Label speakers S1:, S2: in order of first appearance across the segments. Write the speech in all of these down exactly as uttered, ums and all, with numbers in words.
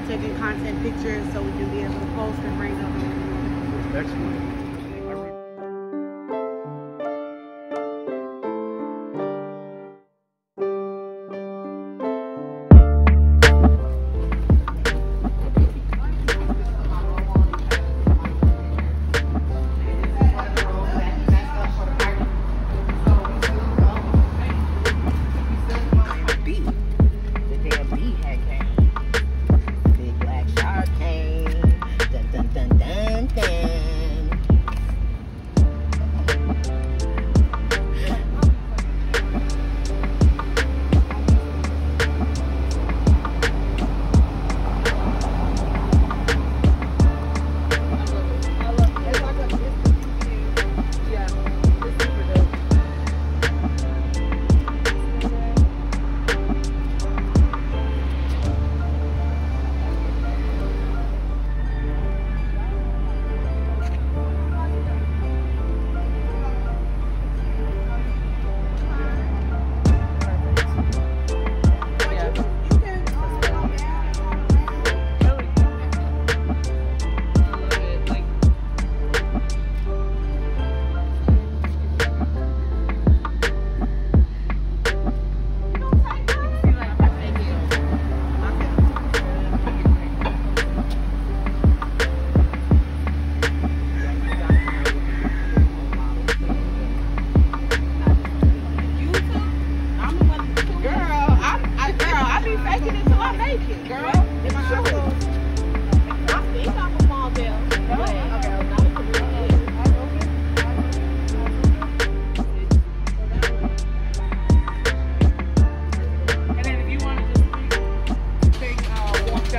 S1: start taking content pictures so we can be able to post and bring them.
S2: Excellent.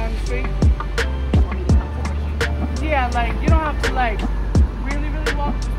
S1: Yeah, like you don't have to like really, really walk.